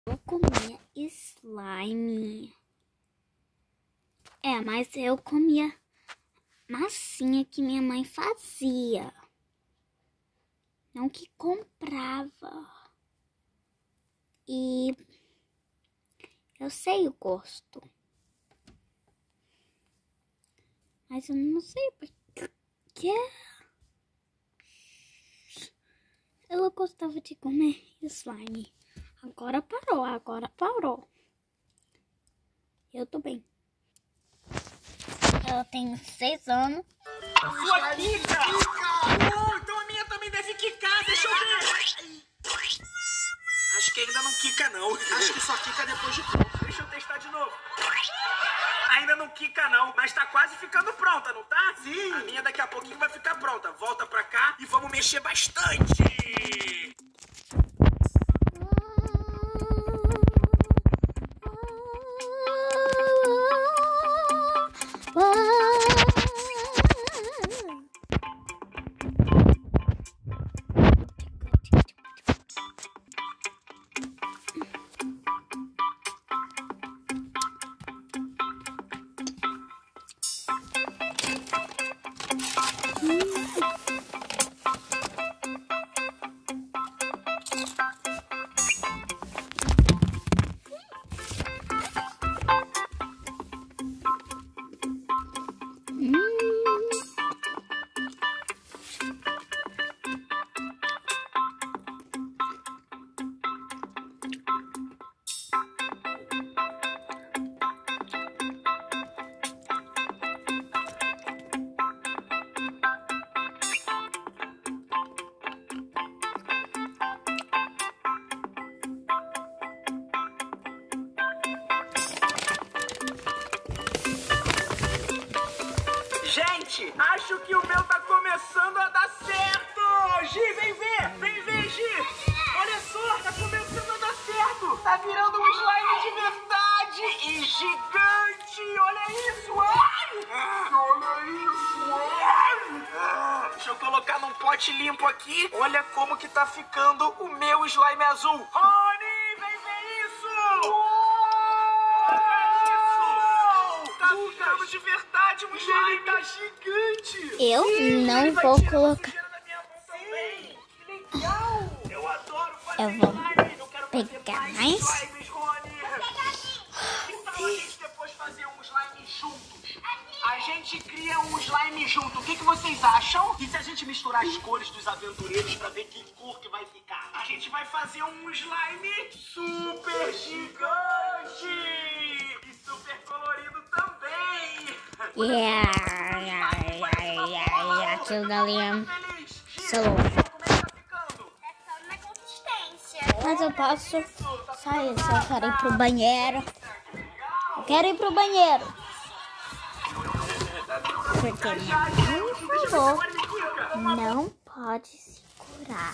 Eu comia slime. Mas eu comia massinha que minha mãe fazia. Não que comprava. E eu sei o gosto. Mas eu não sei porque eu gostava de comer slime. Agora parou. Eu tô bem. Eu tenho 6 anos. Sua quica! Então a minha também deve quicar, deixa eu ver. Acho que ainda não quica não. Acho que só quica depois de pronto. Deixa eu testar de novo. Ainda não quica não, mas tá quase ficando pronta, não tá? Sim. A minha daqui a pouquinho vai ficar pronta. Volta pra cá e vamos mexer bastante. Gente, acho que o meu tá começando a dar certo! Gi, vem ver, Gi! Olha só, tá começando a dar certo! Tá virando um slime de verdade e gigante! Olha isso! Ai! Olha isso! Ai! Deixa eu colocar num pote limpo aqui. Olha como que tá ficando o meu slime azul. Rony, vem ver isso! Tá ficando de verdade um slime tá gigante! Eu não vou colocar. Que legal! Eu adoro fazer Eu vou slime! Eu quero fazer pegar mais. slimes, Rony! Que tal a gente depois fazer um slime juntos? A gente cria um slime junto. O que vocês acham? E se a gente misturar as cores dos aventureiros pra ver que cor que vai ficar? A gente vai fazer um slime super gigante! E super colorido também! Aquilo ali é celular. É só na consistência. Mas eu posso sair se eu quero ir pro banheiro. Eu quero ir pro banheiro. Porque minha mãe falou, não pode segurar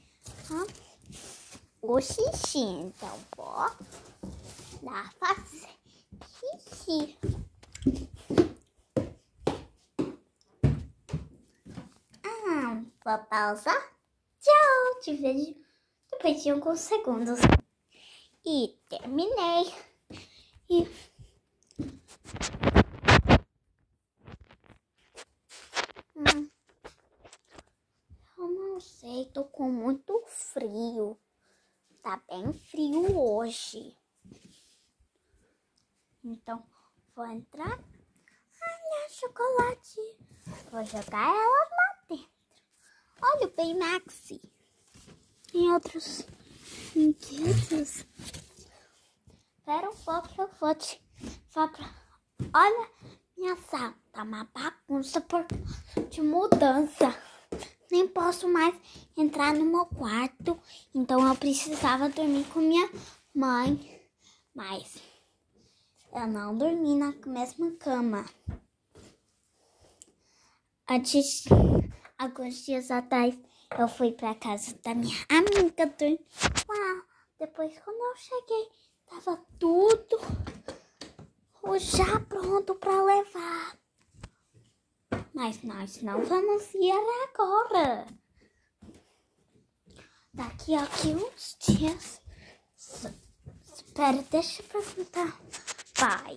o xixi. Então vou lá fazer xixi. Vou pausar. Tchau, te vejo depois de alguns segundos. E terminei. E eu não sei, tô com muito frio. Tá bem frio hoje. Então, vou entrar. Olha, chocolate. Vou jogar ela lá dentro. Olha o Baymax. Tem outros brinquedos. Espera um pouco que eu vou te... Olha, minha sala tá uma bagunça por de mudança. Nem posso mais entrar no meu quarto. Então eu precisava dormir com minha mãe. Mas eu não dormi na mesma cama. Alguns dias atrás eu fui pra casa da minha amiga dormir. Depois quando eu cheguei, tava tudo já pronto pra levar. Mas nós não vamos ir agora. Daqui a uns dias Espera, deixa eu perguntar. Pai.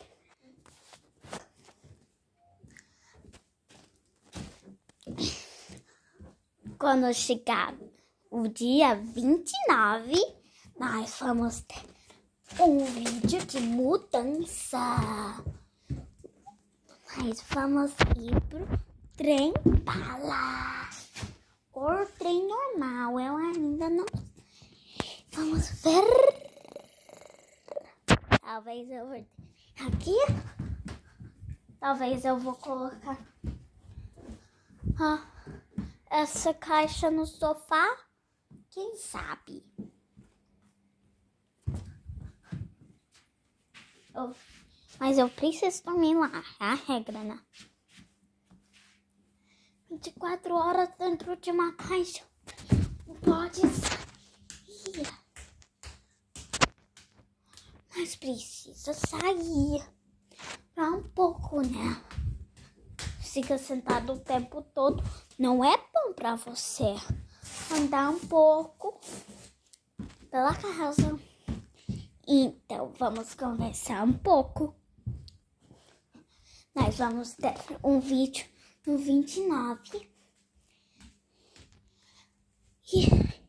Quando chegar o dia 29, nós vamos ter um vídeo de mudança. Nós vamos ir pro trem bala. Ou trem normal, eu ainda não sei. Vamos ver. Talvez eu vou aqui. Talvez eu vou colocar essa caixa no sofá. Quem sabe? Mas eu preciso dormir lá. É a regra, né? 24 horas dentro de uma caixa. Não pode sair. Mas precisa sair. Pra um pouco, né? Fica sentado o tempo todo. Não é bom pra você. Andar um pouco pela casa. Então, vamos conversar um pouco. Nós vamos ter um vídeo no 29. E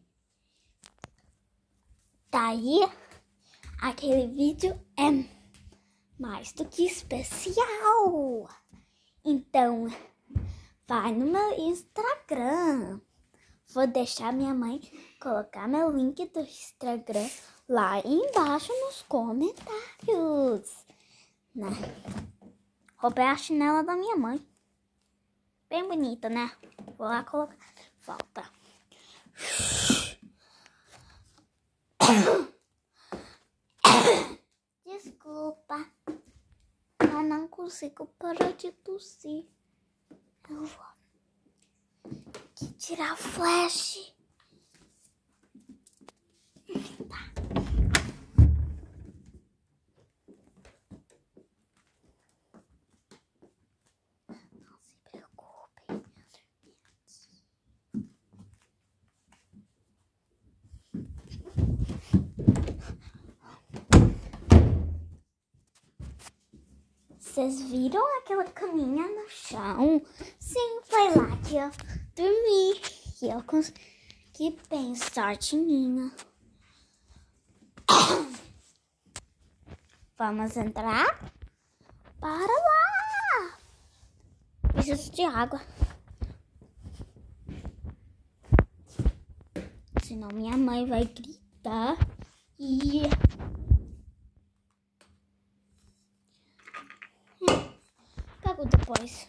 daí, aquele vídeo é mais do que especial. Então, vai no meu Instagram. Vou deixar minha mãe colocar meu link do Instagram lá embaixo nos comentários. Né? Roubei a chinela da minha mãe. Bem bonita, né? Vou lá colocar. Volta. Desculpa. Eu não consigo parar de tossir. Eu vou tirar o flash. Tá. Não se preocupe. Vocês viram aquela caminha no chão? Sim, foi lá que eu dormi. E eu consegui pensar de mim. Vamos entrar? Para lá! Preciso de água. Senão minha mãe vai gritar e... Pego depois.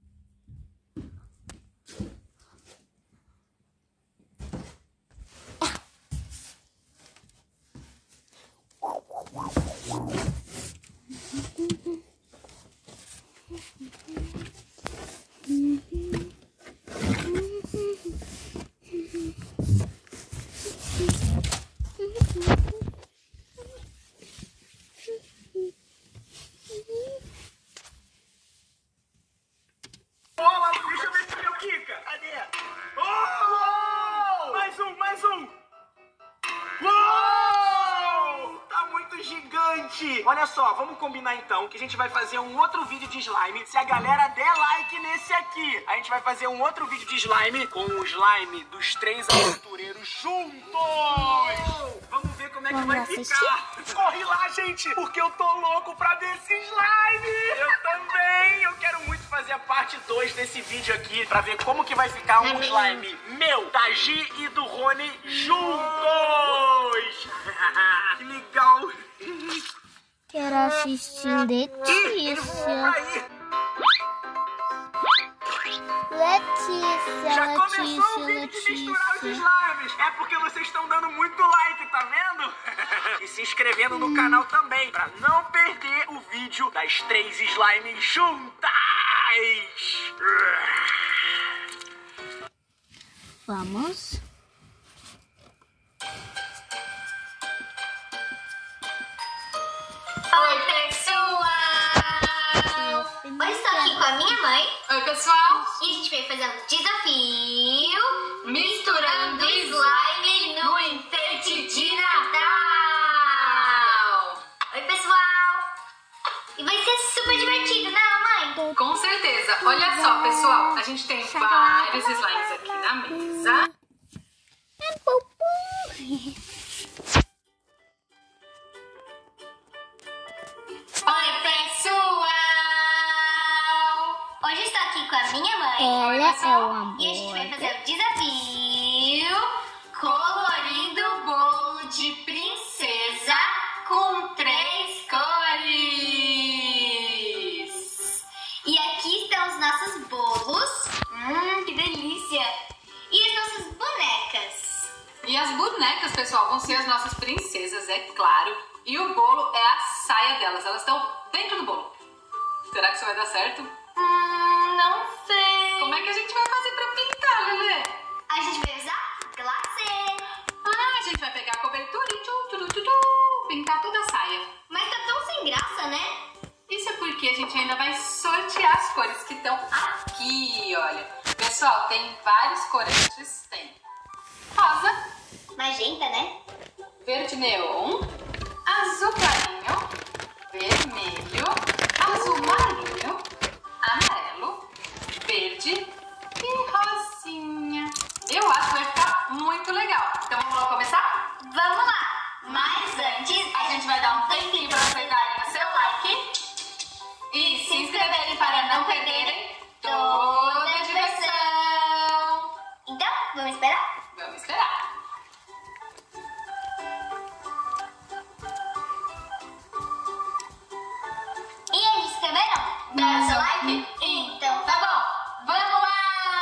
Olha só, vamos combinar então que a gente vai fazer um outro vídeo de slime. Se a galera der like nesse aqui, a gente vai fazer um outro vídeo de slime com o slime dos 3 aventureiros juntos. Vamos ver como é que vai ficar. Corre lá, gente, porque eu tô louco pra ver esse slime. Eu também. Eu quero muito fazer a parte 2 desse vídeo aqui pra ver como que vai ficar um slime meu, da Gi e do Rony juntos. Que legal. Quero assistir Letícia. Letícia, já começou Letícia, o vídeo de misturar os slimes. É porque vocês estão dando muito like, tá vendo? E se inscrevendo no canal também, pra não perder o vídeo das 3 slimes juntas. Vamos. Oi, pessoal! Hoje estou aqui com a minha mãe. Oi, pessoal! E a gente vai fazer um desafio misturando slime no enfeite de Natal! Super divertido, né, mamãe? Com certeza. Olha só, pessoal. A gente tem vários slimes aqui na mesa. Oi, pessoal! Hoje estou aqui com a minha mãe. Ela é o amor. E a gente vai fazer o desafio colorindo bolo de princesa com 3 cores. E aqui estão os nossos bolos. Que delícia! E as nossas bonecas. E as bonecas, pessoal, vão ser as nossas princesas, é claro. E o bolo é a saia delas. Elas estão dentro do bolo. Será que isso vai dar certo? Não sei. Como é que a gente vai fazer pra pintar, Lelê? A gente vai usar glacê. A gente vai pegar a cobertura e pintar toda a saia. Mas tá tão sem graça, né? Isso é porque a gente ainda vai sortear as cores que estão aqui, olha. Pessoal, tem vários corantes. Tem rosa, Magenta, né? verde neon, azul clarinho, vermelho, azul marinho, amarelo, verde e rosinha. Eu acho que vai ficar muito legal. Então vamos lá começar? Vamos lá. Mas antes, A gente vai dar um tempinho para vocês darem o seu like e se inscreverem para não perderem toda a diversão. Então, vamos esperar? Vamos esperar. E aí, se inscreveram? Deram seu like? Então tá bom. Vamos lá!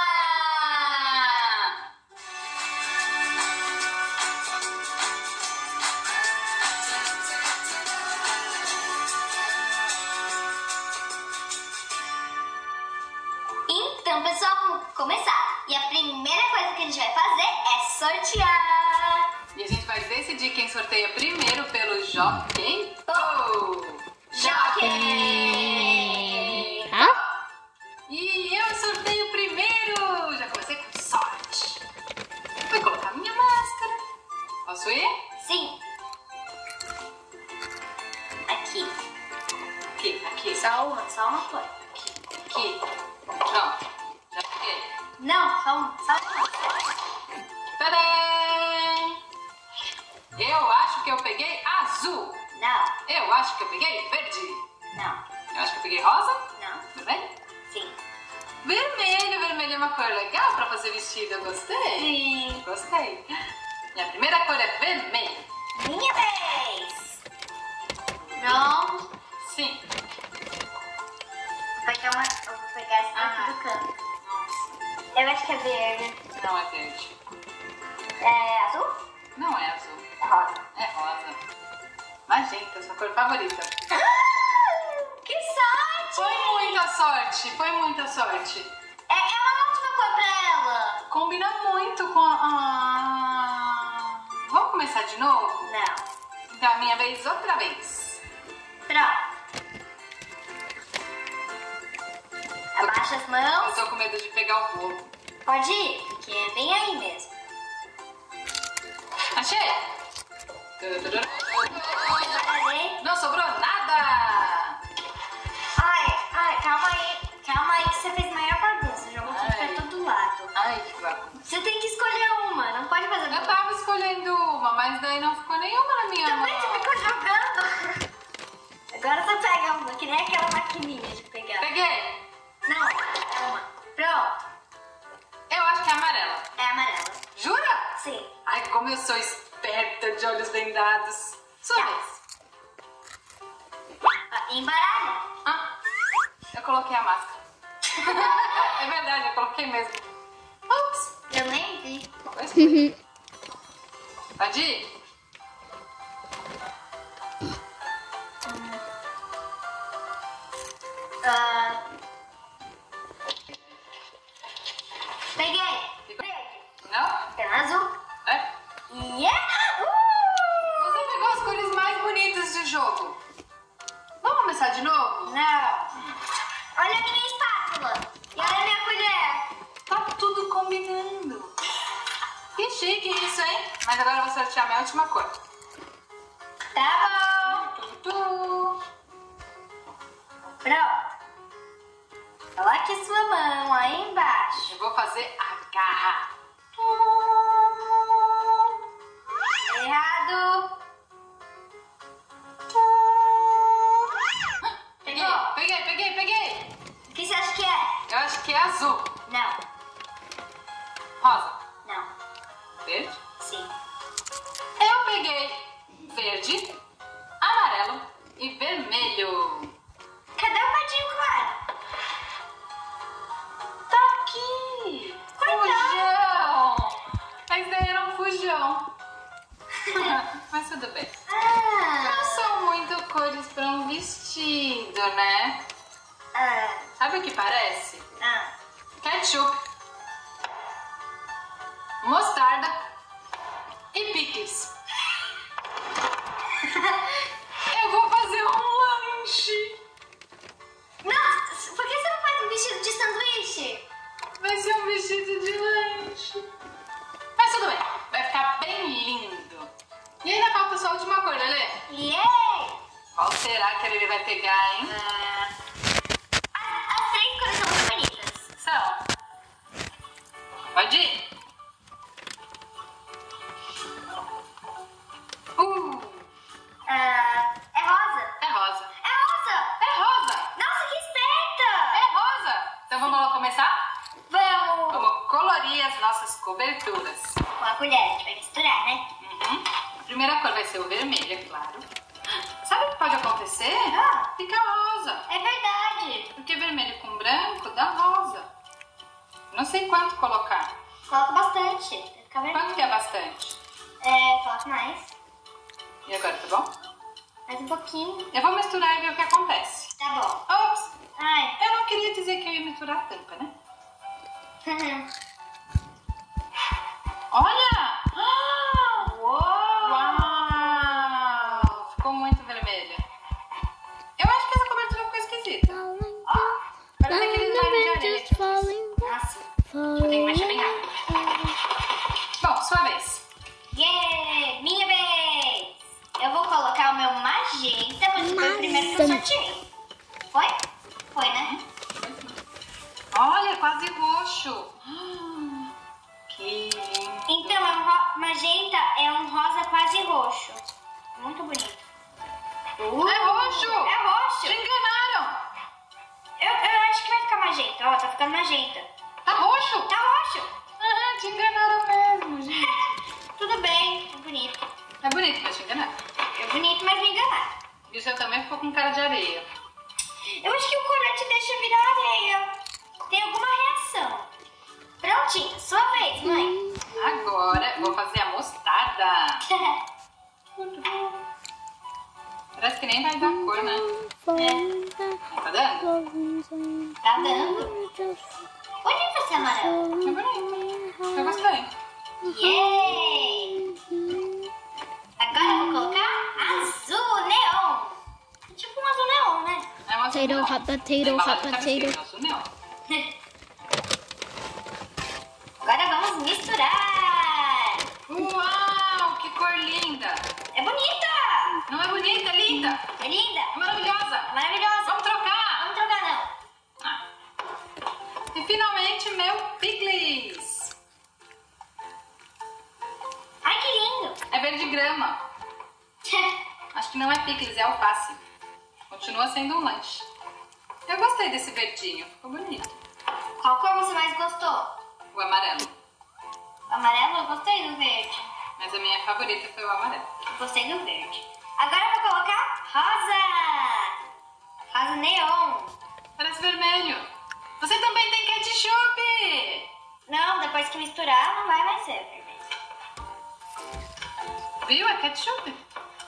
Então, pessoal, vamos começar. E a primeira coisa que a gente vai fazer é sortear. E a gente vai decidir quem sorteia primeiro pelo Jockey Pô! Jockey! Hã? E eu sorteio primeiro! Já comecei com sorte. Vou colocar minha máscara. Posso ir? Sim. Aqui. Aqui. Só uma cor. Aqui. Pronto. Já peguei. Não, só uma. Tadã! Eu acho que eu peguei azul. Não, Eu acho que eu peguei verde. não, Eu acho que eu peguei rosa. não. Vermelho? Sim. Vermelho é uma cor legal pra fazer vestido. Eu gostei. Sim. Gostei. Minha primeira cor é vermelho. Minha vez. Pronto. Sim. Eu vou pegar essa daqui do canto. Nossa, Eu acho que é verde. não é verde. É azul? Não é azul. É rosa. É rosa. Magenta, sua cor favorita. Que sorte! Foi muita sorte, foi muita sorte. É uma ótima cor pra ela. Combina muito com a... Vamos começar de novo? Não. Então, a minha vez outra vez. Pronto. Abaixa as Eu mãos. tô com medo de pegar o bolo. Pode ir, porque é bem aí mesmo. Achei! Parei. Não sobrou nada! Ai, calma aí que você fez maior bagunça. Jogou tudo pra todo lado. Ai, que bagunça. Você tem que escolher uma, não pode fazer Eu duas. tava escolhendo uma, mas daí não ficou nenhuma na minha Também mão. você ficou jogando. Agora você pega uma, que nem aquela maquininha de pegar. Peguei! Não, é uma. Pronto. Eu acho que é amarela. É amarela. Jura? Sim. Ai, como eu sou esperta de olhos vendados. Sua vez. Embaralha. Ah, eu coloquei a máscara. É verdade, eu coloquei mesmo. Ups. Eu nem vi. Pois foi. Pode ir? Peguei. Não? Tem azul. É? Yeah! Você pegou as cores mais bonitas de jogo. Vamos começar de novo? Não. Olha a minha espátula. E olha a minha colher. Tá tudo combinando. Que chique isso, hein? Mas agora eu vou sortear minha última cor. Tá bom. Tu. Pronto. Coloque a sua mão aí embaixo. Eu vou fazer a garra. Errado. Peguei. O que você acha que é? Eu acho que é azul. Não. Rosa. Não. Verde. Sim. Eu peguei verde, amarelo e vermelho. Cadê o padinho claro? Tá aqui. Coitado. Fujão. Mas daí era um fujão. Mas tudo bem. Não são muito cores para um vestido, né? Sabe o que parece? Ketchup, mostarda e picles. Eu vou fazer um lanche. Não, por que você não faz um vestido de sanduíche? Vai ser um vestido de lanche. Mas tudo bem, vai ficar bem lindo. E ainda falta só a última cor, Lelê. Yay! Qual será que ele vai pegar, hein? As 3 cores são muito bonitas. São. Pode ir. É rosa. É rosa. É rosa! É rosa. Nossa, que esperta! É rosa. Então vamos lá começar? Vamos! Vamos colorir as nossas coberturas. Com a colher, a gente vai misturar, né? A primeira cor vai ser o vermelho, é claro. Sabe o que pode acontecer? Fica rosa. É verdade. Porque vermelho com branco dá rosa. Não sei quanto colocar. Coloca bastante. Vai ficar vermelho. Quanto que é bastante? Coloca mais. E agora, tá bom? Mais um pouquinho. Eu vou misturar e ver o que acontece. Tá bom. Ops! Ai. Eu não queria dizer que eu ia misturar a tampa, né? Olha! Uou! Uau! Ficou muito vermelha. Eu acho que essa cobertura ficou esquisita. Parece aquele slime de areia. Nossa. Eu tenho que mexer bem rápido. Bom, sua vez. Yeah! Minha vez! Eu vou colocar o meu magenta, porque foi o primeiro que eu sorteei. Foi? Foi, né? Olha, quase roxo. Que lindo. Então, magenta é um rosa quase roxo. Muito bonito. É roxo! É roxo! Te enganaram! Eu acho que vai ficar magenta. Ó, tá ficando magenta. Tá roxo? Tá roxo! Ah, te enganaram mesmo, gente. Tudo bem, é bonito. É bonito, mas te enganaram. É bonito, mas me enganaram. E o seu também ficou com cara de areia. Eu acho que o corante deixa virar areia. Tem alguma reação. Prontinho, sua vez, mãe. Agora eu vou fazer a mostarda. Parece que nem vai dar cor, né? Tá dando? Tá dando. Bonito esse amarelo. É bonito. Eu gostei. Yay! Agora eu vou colocar azul neon. É tipo um azul neon, né? É uma Potato, hot potato, hot potato. Agora vamos misturar. Uau, que cor linda. É bonita! Não é bonita, é linda. É linda! É maravilhosa. Maravilhosa! Vamos trocar. Vamos trocar não. Ah. E finalmente meu picles. Ai, que lindo! É verde grama. Acho que não é picles, é alface. Continua sendo um lanche. Eu gostei desse verdinho, ficou bonito. Qual cor você mais gostou? O amarelo. O amarelo? Eu gostei do verde. Mas a minha favorita foi o amarelo. Eu gostei do verde. Agora eu vou colocar rosa. Rosa neon. Parece vermelho. Você também tem ketchup. Não, depois que misturar não vai mais ser vermelho. Viu? É ketchup.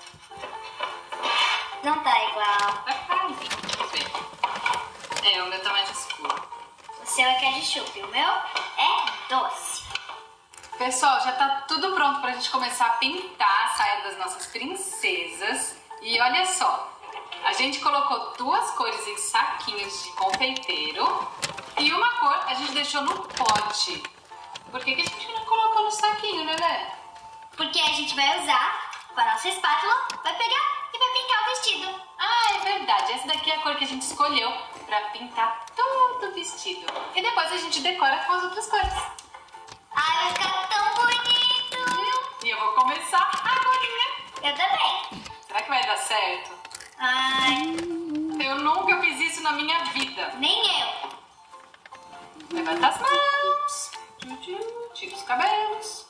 Não tá igual. Tá quase. Vamos ver. É, o meu tá mais escuro. O seu é ketchup, o meu é doce. Pessoal, já tá tudo pronto pra gente começar a pintar a saia das nossas princesas. E olha só, a gente colocou 2 cores em saquinhos de confeiteiro e uma cor a gente deixou no pote. Por que a gente não colocou no saquinho, né? Porque a gente vai usar com a nossa espátula, vai pegar e vai pintar o vestido. Ah, é verdade. Essa daqui é a cor que a gente escolheu pra pintar todo o vestido. E depois a gente decora com as outras cores. Ai, vai ficar tão bonito. E eu vou começar agora. Eu também. Será que vai dar certo? Ai, Eu nunca fiz isso na minha vida. nem eu. Levanta as mãos. Tira os cabelos.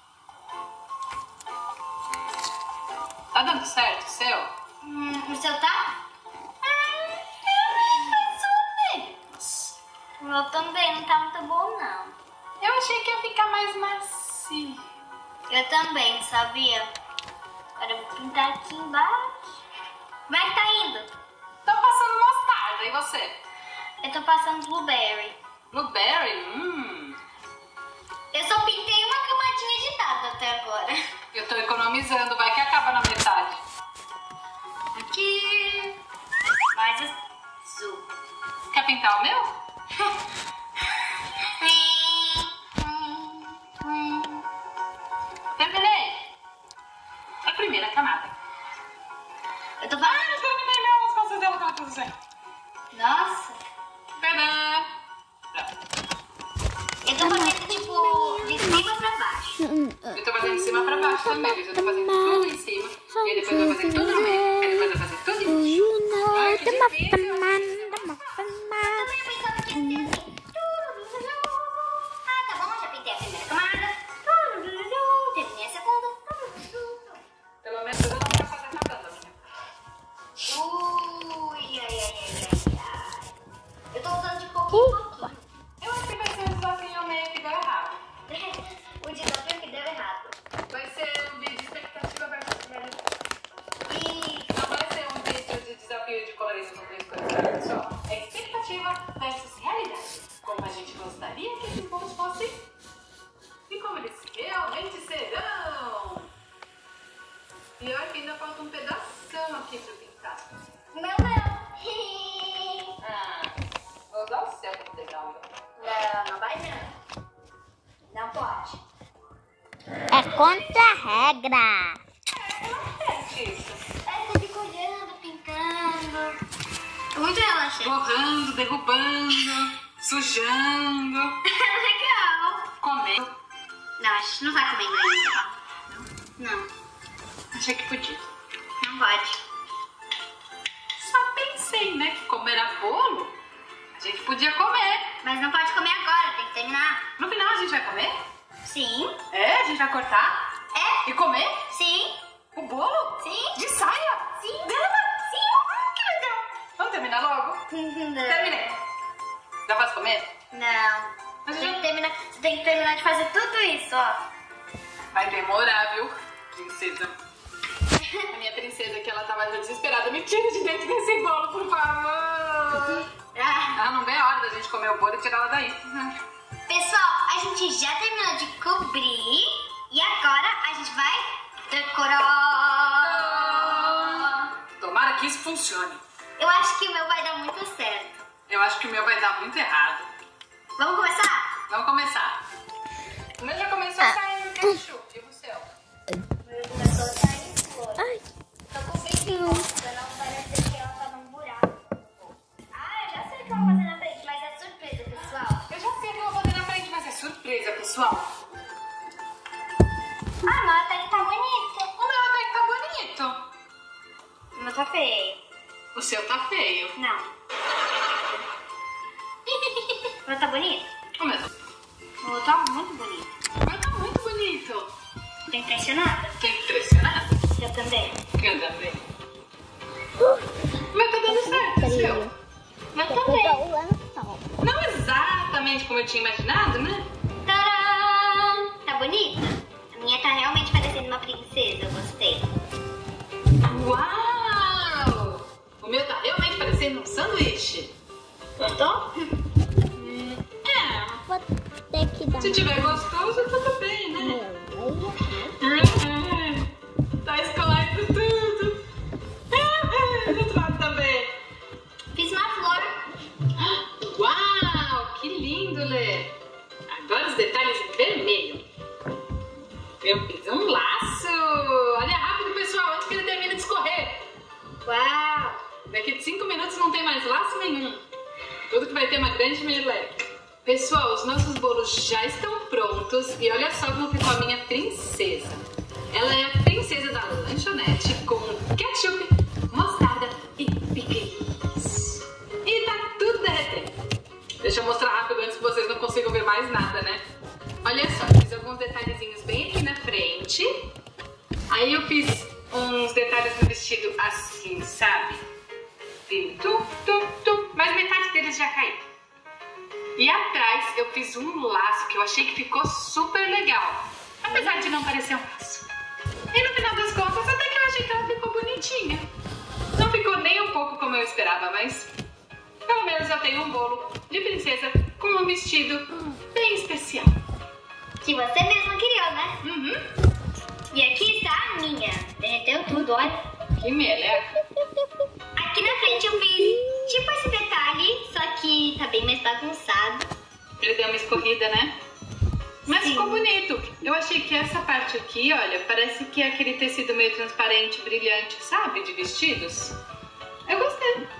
Tá dando certo o seu? O seu tá? Mais ou menos. O meu também não tá muito bom, não. Eu achei que ia ficar mais macio. Eu também, sabia? Agora eu vou pintar aqui embaixo. Como é que tá indo? Tô passando mostarda, e você? Eu tô passando blueberry. Blueberry? Eu só pintei uma camadinha de nada até agora. Eu tô economizando, vai que acaba na metade. Aqui. Mais azul. Quer pintar o meu? Terminei. A primeira camada. Eu tô fazendo... Eu terminei mesmo, as costas dela estão tudo certo. Nossa. Tadã! Eu tô fazendo tipo de cima pra baixo. Eu tô fazendo de cima pra baixo também, mas eu tô fazendo tudo em cima. E aí depois eu vou fazer tudo no meio. E depois eu vou fazer tudo embaixo. Ai, que difícil. Também pensava que ia ser assim. Ah, tá bom, já pintei a primeira camada. Terminei a segunda. Pelo menos eu não vou fazer nada, minha. Ui, ai. Eu tô usando de pouquinho em pouquinho. Eu acho que vai ser um desafio meio que deu errado. O desafio que deu errado. Vai ser um vídeo de expectativa versus realidade. E Não vai ser um vídeo de desafio de colorismo com 3 cores, tá, pessoal? É expectativa versus realidade. Como a gente gostaria que esses bolos fossem e como eles realmente serão. E olha que ainda falta um pedação aqui pra pintar. o meu não. Vou usar o céu pra pegar o meu. Não vai não. Não pode. É contra a regra. Sente isso. Você fica olhando, pintando. Muito relaxante. Borrando, derrubando, sujando, Legal. comendo. Não, a gente não vai comendo ainda. Não, Achei que podia. não pode. Só pensei, né, que como era bolo, a gente podia comer. Mas não pode comer agora, tem que terminar. No final a gente vai comer? Sim. É? A gente vai cortar? É? E comer? Sim. O bolo? Sim. De saia? Sim. Dela? Sim. Ah, que legal. Vamos terminar logo? Terminei. Já posso comer? Não. Mas Você já- tem que terminar de fazer tudo isso, ó. Vai demorar, viu, princesa? A minha princesa que ela tava desesperada. Me tira de dentro desse bolo, por favor. Ah. Ela não vê a hora da gente comer o bolo e tirar ela daí. Pessoal, a gente já terminou de cobrir e agora a gente vai decorar. Tomara que isso funcione. Eu acho que o meu vai dar muito certo. Eu acho que o meu vai dar muito errado. Vamos começar? Vamos começar. O meu já começou a sair no ketchup. E o seu? O meu começou a sair flor. Ai, Tô cobrindo pra não parecer que ela tá num buraco. Ah, eu já sei o que eu vou fazer na frente, mas é surpresa, pessoal. Eu já sei o que eu vou fazer na frente, mas é surpresa, pessoal. Ah, mas até que tá bonito. O meu até que tá bonito. O meu tá feio. O seu tá feio. Não. O meu tá bonito? O meu tá muito bonito. tá muito bonito. Tô impressionada? Tô impressionada. Eu também. Eu também. O meu tá dando certo, o seu? Eu pegou também. o lençol. Não exatamente como eu tinha imaginado, né? Tcharam! Tá bonita? A minha tá realmente parecendo uma princesa, eu gostei. Uau! O meu tá realmente parecendo um sanduíche. Gostou? É. Vou ter que dar Se tiver gostoso, tudo bem, né? Tá escolhendo tudo. Do outro lado também. Fiz uma flor. Uau, que lindo, Lê. Agora os detalhes em vermelho. Eu fiz um laço. Olha rápido, pessoal, antes que ele termine de escorrer. Uau! Daqui de 5 minutos não tem mais laço nenhum. Tudo que vai ter uma grande meleca. Pessoal, os nossos bolos já estão prontos e olha só como ficou a minha princesa. Ela é a princesa da lanchonete com ketchup, mostarda e piqueniques. E tá tudo derretendo. Deixa eu mostrar rápido antes que vocês não consigam ver mais nada, né? Olha só, eu fiz alguns detalhezinhos bem aqui na frente. Aí eu fiz uns detalhes no vestido assim, sabe? Mas metade deles já caiu. E atrás eu fiz um laço que eu achei que ficou super legal. Apesar de não parecer um laço. E no final das contas, até que eu achei que ela ficou bonitinha. Não ficou nem um pouco como eu esperava, mas pelo menos eu tenho um bolo de princesa com um vestido bem especial. Que você mesma criou, né? Uhum. E aqui está a minha. Derreteu tudo, olha. Que meleca. Aqui na frente eu fiz tipo esse detalhe, só que tá bem mais bagunçado. Ele deu uma escorrida, né? Mas Sim. Ficou bonito. Eu achei que essa parte aqui, olha, parece que é aquele tecido meio transparente, brilhante, sabe? De vestidos. Eu gostei.